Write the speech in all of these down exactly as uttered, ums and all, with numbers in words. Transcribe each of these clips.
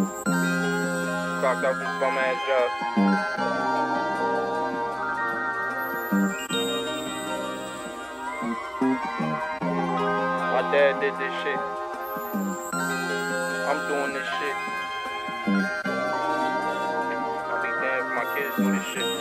Clocked out this bum ass job. My dad did this shit. I'm doing this shit. I'll be damned if my kids do this shit.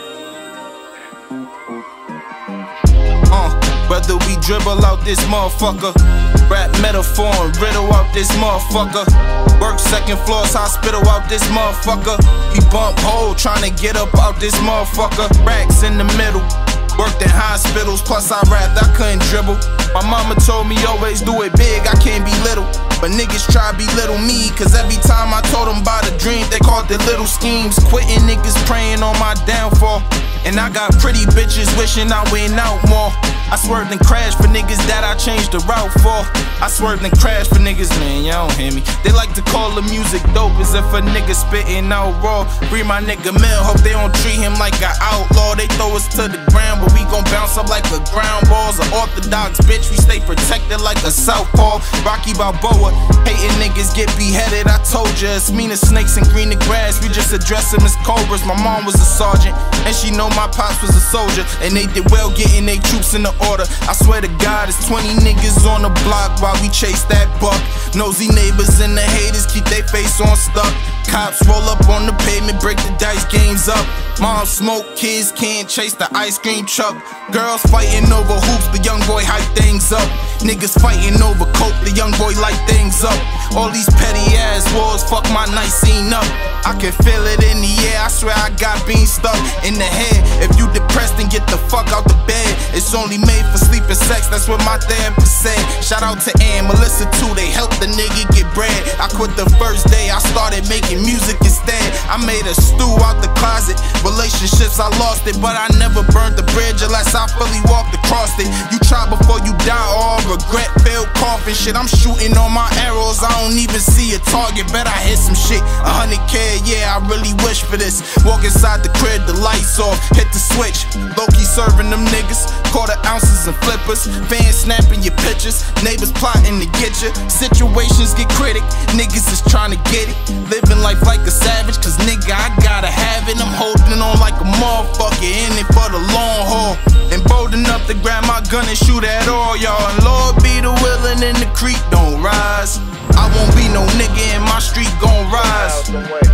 Uh, whether we dribble out this motherfucker, rap metaphor and riddle out this motherfucker, work second floors, hospital out this motherfucker, he bump hole tryna get up out this motherfucker, racks in the middle, worked in hospitals, plus I rapped, I couldn't dribble. My mama told me always do it big, I can't be little. But niggas try belittle me, cause every time I told them about a dream, they called it little schemes. Quitting niggas praying on my downfall. And I got pretty bitches wishing I went out more. I swerved and crashed for niggas that I changed the route for. I swerved and crashed for niggas, man, y'all don't hear me. They like to call the music dope as if a nigga spitting out raw. Free my nigga Mill, hope they don't treat him like an outlaw. They throw us to the ground, but we gon' bounce up like a ground balls. An orthodox bitch, we stay protected like a southpaw. Rocky Balboa, hating niggas get beheaded, I told ya. It's mean as snakes and green the grass, we just address them as cobras. My mom was a sergeant, and she know my pops was a soldier, and they did well getting they troops in the order. I swear to God, it's twenty niggas on the block while we chase that buck. Nosy neighbors and the haters keep they face on stuck. Cops roll up on the pavement, break the dice games up. Mom smoke, kids can't chase the ice cream truck. Girls fighting over hoops, the young boy hype things up. Niggas fighting over coke, the young boy light things up. All these petty ass wars, fuck my night scene up. I can feel it in the air, I swear I got beans stuck in the head. If you depressed, then get the fuck out the bed. It's only made for sleep and sex, that's what my therapist said. Shout out to Ann, Melissa too, they helped the nigga get bread. I quit the first day, I started making music instead. I made a stew out the closet. Relationships, I lost it, but I never burned the bridge unless I fully walked across it. You try before you die, all regret filled coffin shit. I'm shooting all my arrows, I don't even see a target. Bet I hit some shit, a hundred K, yeah, I really wish for this. Walk inside the crib, the lights off, hit the switch. Low-key serving them niggas, quarter ounces and flippers. Fans snapping your pictures, neighbors plotting to get you. Situations get critic, niggas is trying to get it. Living life like a savage, cause nigga, I gotta have it. I'm holding on like a motherfucker, in it for the long haul. And bold enough to grab my gun and shoot at all y'all. And Lord be the willing and the creek don't rise. I won't be no nigga in my street gon' rise.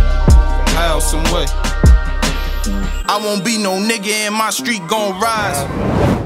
How some way? I won't be no nigga in my street gon' rise.